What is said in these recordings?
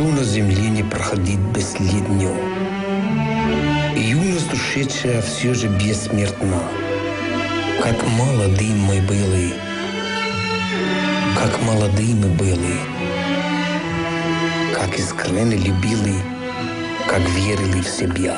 Ничто на земле не проходит бесследно. Юность ушедшая все же бессмертна. Как молоды мы были, как молоды мы были, как искренне любили, как верили в себя.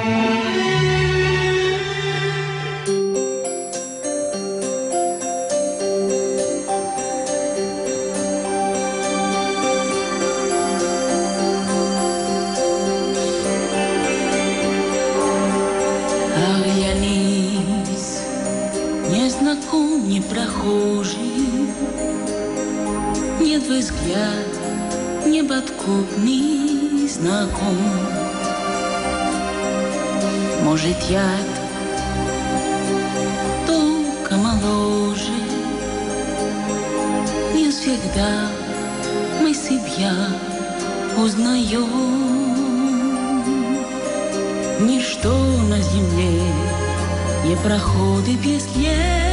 Не прохожий, не твой взгляд, не подкупный знаком. Может, яд только моложе, не всегда мы себя узнаем. Ничто на земле не проходит бесследно.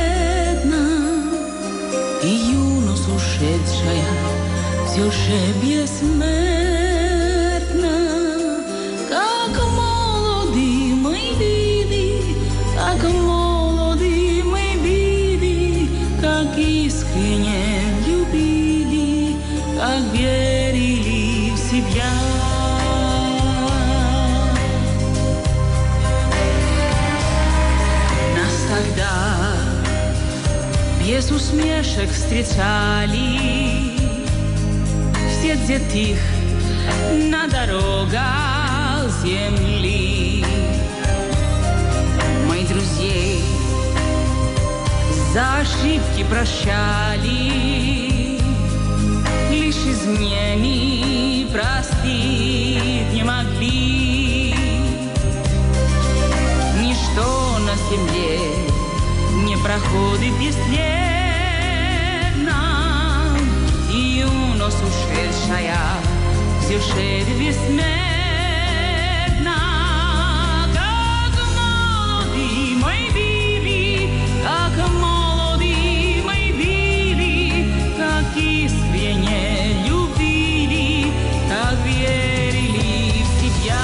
И юность ушедшая все же бессмертна. Как молоды мы были, как молоды мы были, как искренне любили, как верили в себя. Нас тогда без усмешек встречали все, где тих на дорогах земли. Мы друзей за ошибки прощали, лишь измены простить не могли. Ничто на земле не проходит бесследно, и юность ушедшая все же бессмертна. Как молоды мы были, как молоды мы были, как искренне любили, как верили в себя.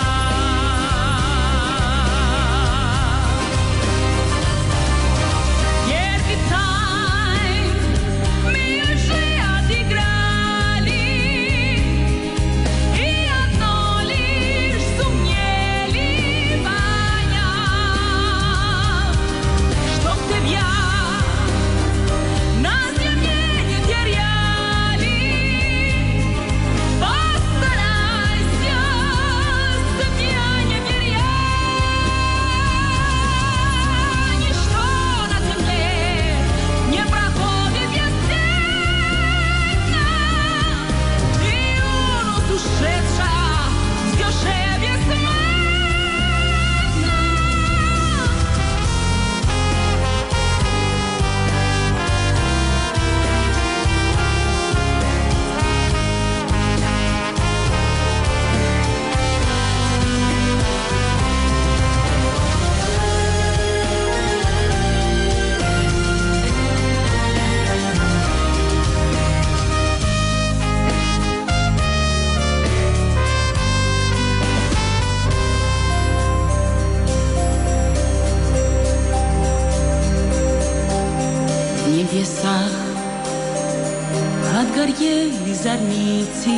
Отгорели зорницы,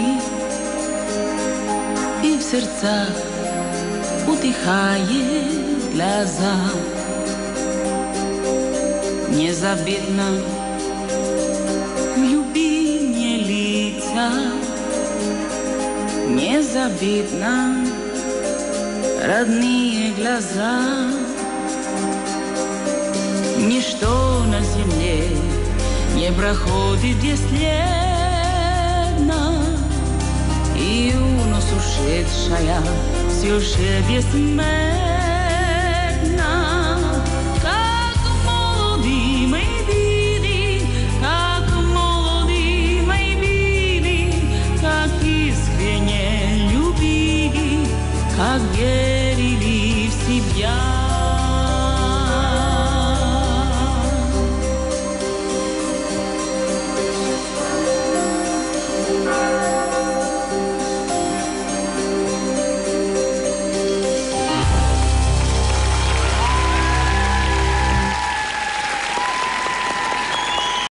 и в сердцах утихает глаза. Незабвенно любимые лица, незабвенно родные глаза. Ничто на земле не проходит бесследно, и юность ушедшая все же бессмертна.